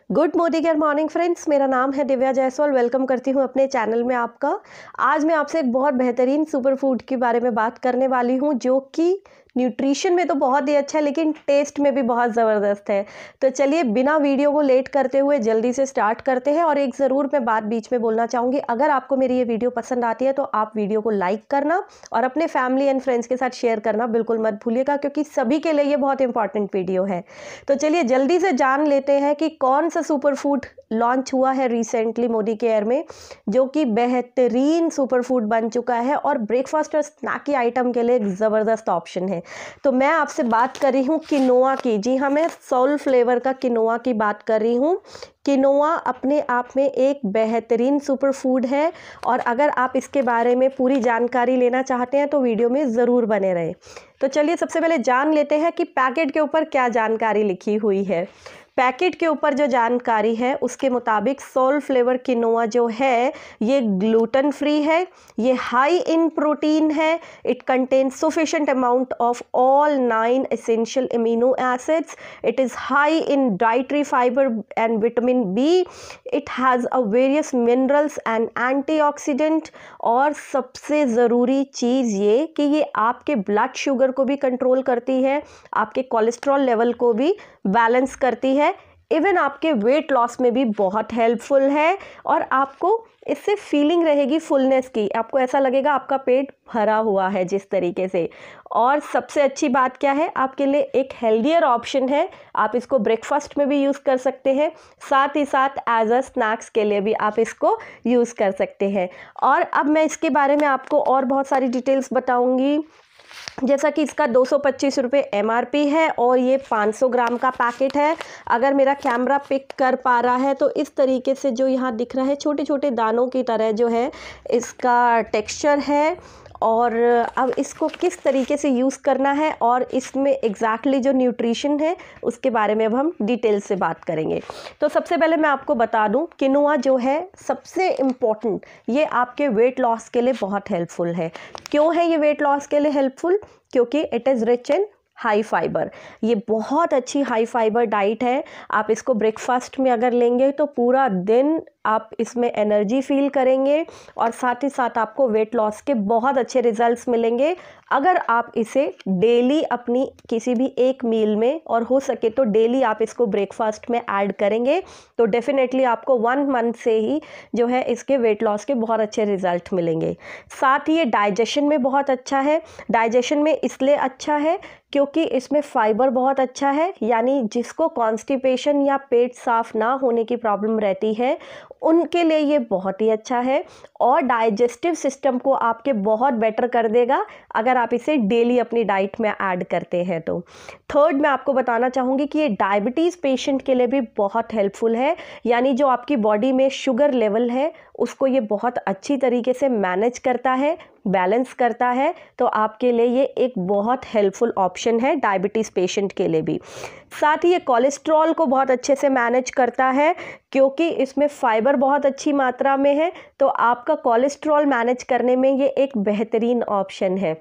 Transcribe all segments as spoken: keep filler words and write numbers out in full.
Good morning and morning friends, मेरा नाम है दिव्या जायसवाल। वेलकम करती हूँ अपने चैनल में आपका। आज मैं आपसे एक बहुत बेहतरीन सुपर फूड के बारे में बात करने वाली हूँ जो कि न्यूट्रिशन में तो बहुत ही अच्छा है लेकिन टेस्ट में भी बहुत ज़बरदस्त है। तो चलिए बिना वीडियो को लेट करते हुए जल्दी से स्टार्ट करते हैं। और एक ज़रूर मैं बात बीच में बोलना चाहूँगी, अगर आपको मेरी ये वीडियो पसंद आती है तो आप वीडियो को लाइक करना और अपने फैमिली एंड फ्रेंड्स के साथ शेयर करना बिल्कुल मत भूलिएगा, क्योंकि सभी के लिए ये बहुत इंपॉर्टेंट वीडियो है। तो चलिए जल्दी से जान लेते हैं कि कौन सा सुपर फूड लॉन्च हुआ है रिसेंटली मोदी केयर में, जो कि बेहतरीन सुपर फूड बन चुका है और ब्रेकफास्ट और स्नैकी आइटम के लिए एक ज़बरदस्त ऑप्शन है। तो मैं आपसे बात कर रही हूँ किनोआ की। जी हाँ, मैं सोल फ्लेवर का किनोआ की बात कर रही हूँ। किनोआ अपने आप में एक बेहतरीन सुपर फूड है और अगर आप इसके बारे में पूरी जानकारी लेना चाहते हैं तो वीडियो में ज़रूर बने रहें। तो चलिए सबसे पहले जान लेते हैं कि पैकेट के ऊपर क्या जानकारी लिखी हुई है। पैकेट के ऊपर जो जानकारी है उसके मुताबिक सोल फ्लेवर किनोआ जो है ये ग्लूटेन फ्री है, ये हाई इन प्रोटीन है, it contains sufficient amount of all nine essential amino acids, it is high in dietary fibre and vitamin B, it has a various minerals and antioxidant. और सबसे ज़रूरी चीज़ ये कि ये आपके ब्लड शुगर को भी कंट्रोल करती है, आपके कोलेस्ट्रॉल लेवल को भी बैलेंस करती है, इवन आपके वेट लॉस में भी बहुत हेल्पफुल है। और आपको इससे फीलिंग रहेगी फुलनेस की, आपको ऐसा लगेगा आपका पेट भरा हुआ है जिस तरीके से। और सबसे अच्छी बात क्या है, आपके लिए एक हेल्दियर ऑप्शन है। आप इसको ब्रेकफास्ट में भी यूज़ कर सकते हैं, साथ ही साथ एज अ स्नैक्स के लिए भी आप इसको यूज़ कर सकते हैं। और अब मैं इसके बारे में आपको और बहुत सारी डिटेल्स बताऊंगी, जैसा कि इसका दो सौ पच्चीस रुपये एम आर पी है और ये पाँच सौ ग्राम का पैकेट है। अगर मेरा कैमरा पिक कर पा रहा है तो इस तरीके से जो यहाँ दिख रहा है छोटे छोटे दानों की तरह जो है इसका टेक्सचर है। और अब इसको किस तरीके से यूज़ करना है और इसमें एग्जैक्टली जो न्यूट्रिशन है उसके बारे में अब हम डिटेल से बात करेंगे। तो सबसे पहले मैं आपको बता दूं, किनोआ जो है सबसे इम्पॉर्टेंट, ये आपके वेट लॉस के लिए बहुत हेल्पफुल है। क्यों है ये वेट लॉस के लिए हेल्पफुल? क्योंकि it is rich in high fibre. ये बहुत अच्छी हाई फाइबर डाइट है। आप इसको ब्रेकफास्ट में अगर लेंगे तो पूरा दिन आप इसमें एनर्जी फील करेंगे और साथ ही साथ आपको वेट लॉस के बहुत अच्छे रिजल्ट्स मिलेंगे अगर आप इसे डेली अपनी किसी भी एक मील में, और हो सके तो डेली आप इसको ब्रेकफास्ट में ऐड करेंगे तो डेफिनेटली आपको वन मंथ से ही जो है इसके वेट लॉस के बहुत अच्छे रिजल्ट मिलेंगे। साथ ही ये डाइजेशन में बहुत अच्छा है। डाइजेशन में इसलिए अच्छा है क्योंकि इसमें फाइबर बहुत अच्छा है, यानी जिसको कॉन्स्टिपेशन या पेट साफ ना होने की प्रॉब्लम रहती है उनके लिए ये बहुत ही अच्छा है और डाइजेस्टिव सिस्टम को आपके बहुत बेटर कर देगा अगर आप इसे डेली अपनी डाइट में ऐड करते हैं तो। थर्ड, मैं आपको बताना चाहूँगी कि ये डायबिटीज़ पेशेंट के लिए भी बहुत हेल्पफुल है, यानी जो आपकी बॉडी में शुगर लेवल है उसको ये बहुत अच्छी तरीके से मैनेज करता है, बैलेंस करता है। तो आपके लिए ये एक बहुत हेल्पफुल ऑप्शन है डायबिटीज़ पेशेंट के लिए भी। साथ ही ये कोलेस्ट्रॉल को बहुत अच्छे से मैनेज करता है क्योंकि इसमें फाइबर बहुत अच्छी मात्रा में है, तो आपका कोलेस्ट्रॉल मैनेज करने में ये एक बेहतरीन ऑप्शन है।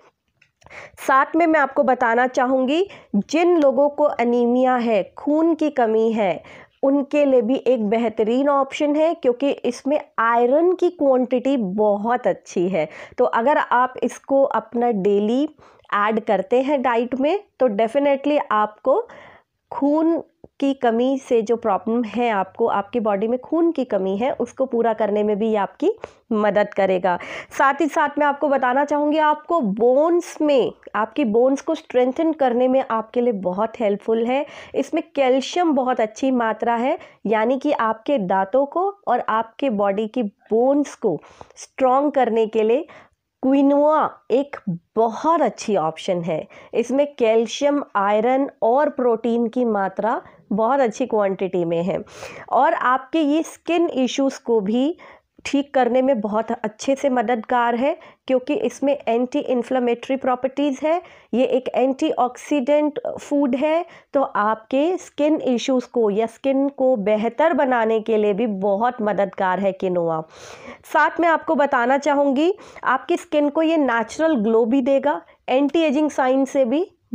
साथ में मैं आपको बताना चाहूँगी, जिन लोगों को अनीमिया है, खून की कमी है, उनके लिए भी एक बेहतरीन ऑप्शन है क्योंकि इसमें आयरन की क्वांटिटी बहुत अच्छी है। तो अगर आप इसको अपना डेली ऐड करते हैं डाइट में तो डेफिनेटली आपको खून की कमी से जो प्रॉब्लम है, आपको आपकी बॉडी में खून की कमी है, उसको पूरा करने में भी ये आपकी मदद करेगा। साथ ही साथ मैं आपको बताना चाहूँगी, आपको बोन्स में, आपकी बोन्स को स्ट्रेंथन करने में आपके लिए बहुत हेल्पफुल है। इसमें कैल्शियम बहुत अच्छी मात्रा है, यानी कि आपके दांतों को और आपके बॉडी की बोन्स को स्ट्रॉन्ग करने के लिए क्विनोआ एक बहुत अच्छी ऑप्शन है। इसमें कैल्शियम, आयरन और प्रोटीन की मात्रा बहुत अच्छी क्वांटिटी में है और आपके ये स्किन इश्यूज़ को भी ठीक करने में बहुत अच्छे से मददगार है क्योंकि इसमें एंटी इन्फ्लेमेटरी प्रॉपर्टीज़ है। ये एक एंटीऑक्सीडेंट फूड है, तो आपके स्किन इश्यूज़ को या स्किन को बेहतर बनाने के लिए भी बहुत मददगार है किनोआ। साथ में आपको बताना चाहूँगी, आपकी स्किन को ये नेचुरल ग्लो भी देगा, एंटी एजिंग साइन से भी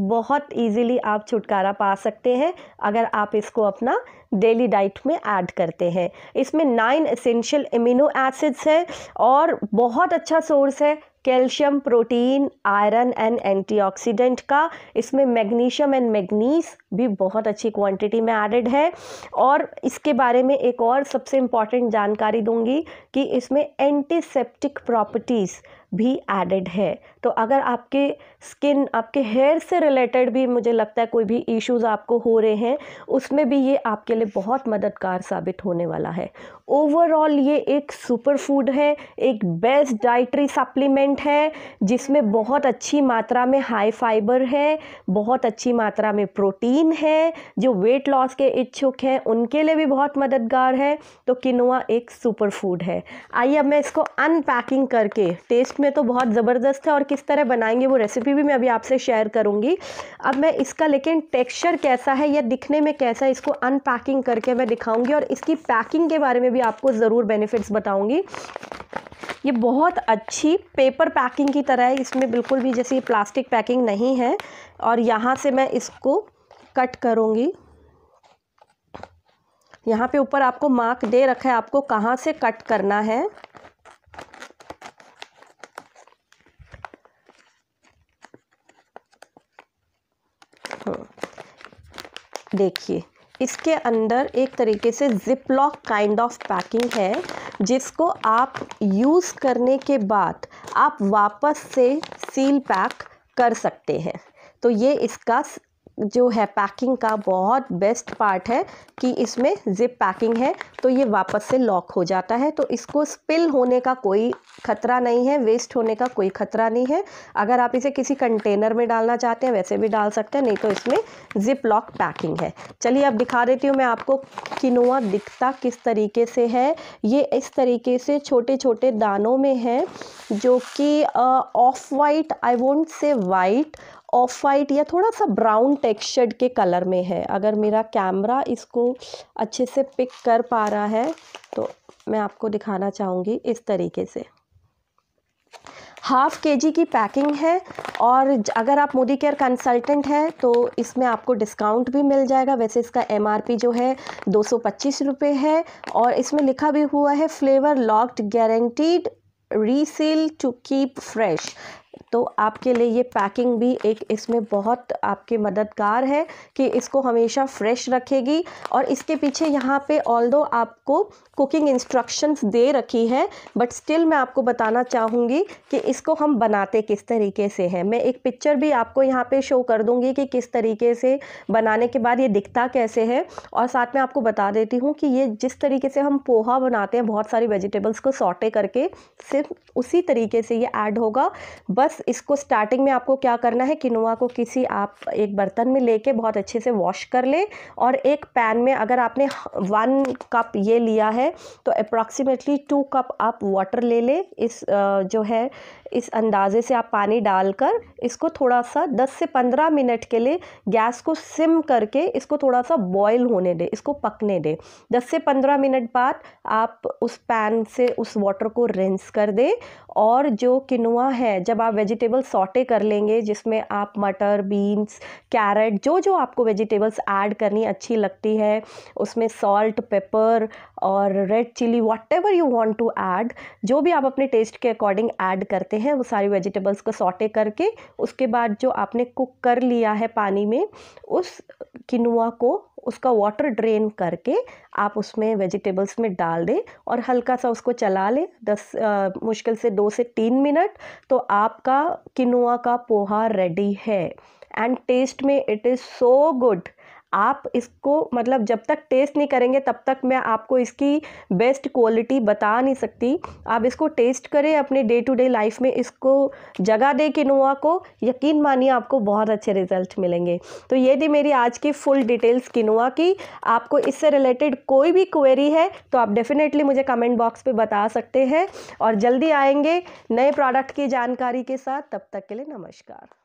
बहुत इजीली आप छुटकारा पा सकते हैं अगर आप इसको अपना डेली डाइट में ऐड करते हैं। इसमें नाइन एसेंशियल एमिनो एसिड्स है और बहुत अच्छा सोर्स है calcium, protein, iron and antioxidant का। इसमें मैग्नीशियम एंड मैग्नीज भी बहुत अच्छी क्वांटिटी में एडेड है। और इसके बारे में एक और सबसे इम्पॉर्टेंट जानकारी दूंगी कि इसमें एंटीसेप्टिक प्रॉपर्टीज़ भी एडेड है। तो अगर आपके स्किन, आपके हेयर से रिलेटेड भी मुझे लगता है कोई भी इश्यूज़ आपको हो रहे हैं, उसमें भी ये आपके लिए बहुत मददगार साबित होने वाला है। ओवरऑल ये एक सुपर फूड है, एक बेस्ट डाइटरी सप्लीमेंट है जिसमें बहुत अच्छी मात्रा में हाई फाइबर है, बहुत अच्छी मात्रा में प्रोटीन है। जो वेट लॉस के इच्छुक हैं उनके लिए भी बहुत मददगार है। तो किनोआ एक सुपर फूड है। आइए अब मैं इसको अनपैकिंग करके, टेस्ट में तो बहुत ज़बरदस्त है और किस तरह बनाएंगे वो रेसिपी भी मैं अभी आपसे शेयर करूंगी। अब मैं इसका लेकिन टेक्सचर कैसा है या दिखने में कैसा है, इसको अनपैकिंग करके मैं दिखाऊंगी और इसकी पैकिंग के बारे में भी आपको ज़रूर बेनिफिट्स बताऊंगी। ये बहुत अच्छी पेपर पैकिंग की तरह है, इसमें बिल्कुल भी जैसे ये प्लास्टिक पैकिंग नहीं है। और यहाँ से मैं इसको कट करूँगी। यहाँ पे ऊपर आपको मार्क दे रखा है आपको कहाँ से कट करना है। देखिए इसके अंदर एक तरीके से zip lock kind of packing है जिसको आप यूज़ करने के बाद आप वापस से सील पैक कर सकते हैं। तो ये इसका जो है पैकिंग का बहुत बेस्ट पार्ट है कि इसमें जिप पैकिंग है तो ये वापस से लॉक हो जाता है। तो इसको स्पिल होने का कोई ख़तरा नहीं है, वेस्ट होने का कोई ख़तरा नहीं है। अगर आप इसे किसी कंटेनर में डालना चाहते हैं वैसे भी डाल सकते हैं, नहीं तो इसमें जिप लॉक पैकिंग है। चलिए अब दिखा देती हूँ मैं आपको किनोआ दिखता किस तरीके से है। ये इस तरीके से छोटे छोटे दानों में है जो कि off white, I won't say white, off white या थोड़ा सा ब्राउन टेक्सचर्ड के कलर में है। अगर मेरा कैमरा इसको अच्छे से पिक कर पा रहा है तो मैं आपको दिखाना चाहूँगी इस तरीके से। हाफ के जी की पैकिंग है और अगर आप मोदी केयर कंसल्टेंट हैं तो इसमें आपको डिस्काउंट भी मिल जाएगा। वैसे इसका एम आर पी जो है दो सौ पच्चीस रुपये है और इसमें लिखा भी हुआ है flavour locked guaranteed reseal to keep fresh. तो आपके लिए ये पैकिंग भी एक इसमें बहुत आपके मददगार है कि इसको हमेशा फ्रेश रखेगी। और इसके पीछे यहाँ पे ऑल्दो आपको कुकिंग इंस्ट्रक्शंस दे रखी है बट स्टिल मैं आपको बताना चाहूँगी कि इसको हम बनाते किस तरीके से हैं। मैं एक पिक्चर भी आपको यहाँ पे शो कर दूँगी कि किस तरीके से बनाने के बाद ये दिखता कैसे है। और साथ में आपको बता देती हूँ कि ये जिस तरीके से हम पोहा बनाते हैं बहुत सारी वेजिटेबल्स को सॉटे करके, सिर्फ उसी तरीके से ये ऐड होगा। बस इसको स्टार्टिंग में आपको क्या करना है, किनोआ को किसी आप एक बर्तन में लेके बहुत अच्छे से वॉश कर ले और एक पैन में अगर आपने वन कप ये लिया है तो अप्रॉक्सीमेटली टू कप आप वाटर ले ले। इस जो है इस अंदाजे से आप पानी डालकर इसको थोड़ा सा दस से पंद्रह मिनट के लिए गैस को सिम करके इसको थोड़ा सा बॉईल होने दे, इसको पकने दे। दस से पंद्रह मिनट बाद आप उस पैन से उस वाटर को रिंस कर दे। और जो किनोआ है जब आप वेजिटेबल सॉटे कर लेंगे जिसमें आप मटर, बीन्स, कैरेट, जो जो आपको वेजिटेबल्स ऐड करनी अच्छी लगती है, उसमें सॉल्ट, पेपर और red chilli, whatever you want to add, जो भी आप अपने टेस्ट के अकॉर्डिंग ऐड करते हैं वो सारी वेजिटेबल्स को सॉटे करके उसके बाद जो आपने कुक कर लिया है पानी में, उस किनोआ को उसका वाटर ड्रेन करके आप उसमें वेजिटेबल्स में डाल दें और हल्का सा उसको चला लें दस आ, मुश्किल से दो से तीन मिनट। तो आपका किनोआ का पोहा रेडी है एंड टेस्ट में इट इज़ सो गुड। आप इसको मतलब जब तक टेस्ट नहीं करेंगे तब तक मैं आपको इसकी बेस्ट क्वालिटी बता नहीं सकती। आप इसको टेस्ट करें, अपने डे टू डे लाइफ में इसको जगह दे किनोआ को, यकीन मानिए आपको बहुत अच्छे रिजल्ट मिलेंगे। तो ये थी मेरी आज की फुल डिटेल्स किनोआ की। आपको इससे रिलेटेड कोई भी क्वेरी है तो आप डेफिनेटली मुझे कमेंट बॉक्स पे बता सकते हैं और जल्दी आएंगे नए प्रोडक्ट की जानकारी के साथ। तब तक के लिए नमस्कार।